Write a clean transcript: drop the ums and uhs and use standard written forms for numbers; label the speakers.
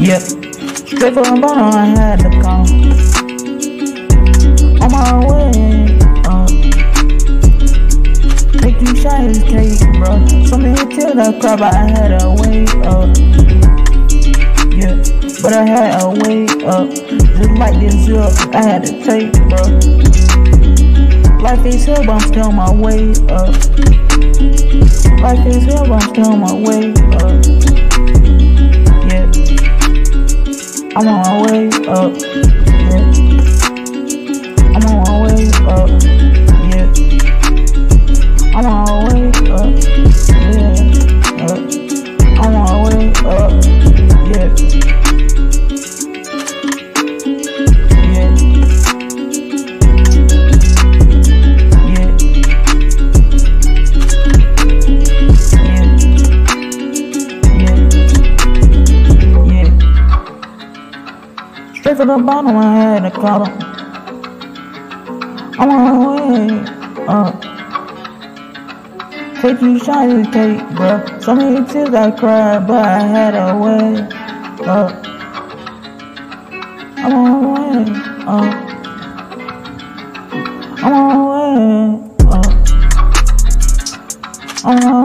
Speaker 1: Yep, straight from the bottom, I had to come. On my way, make you shine this cake, bro. So many tears I cried, but I had to wait up. Yeah, but I had to wait up. Just like this zip, I had to take, bro. Life is hell, but I'm still on my way up. Life is hell, but I'm still on my way up. Yeah, I'm on my way up. Yeah, I'm on my way up. Yeah, I'm on my way up. Yeah, I'm on my way up. Yeah, yeah, yeah, yeah, yeah. Straight from the bottom, I had to call him. I'm on my way up. Take you shiny cake, bro. So many tears I cried, but I had to wait up. I'm on my way up. I'm on my way up. I'm on my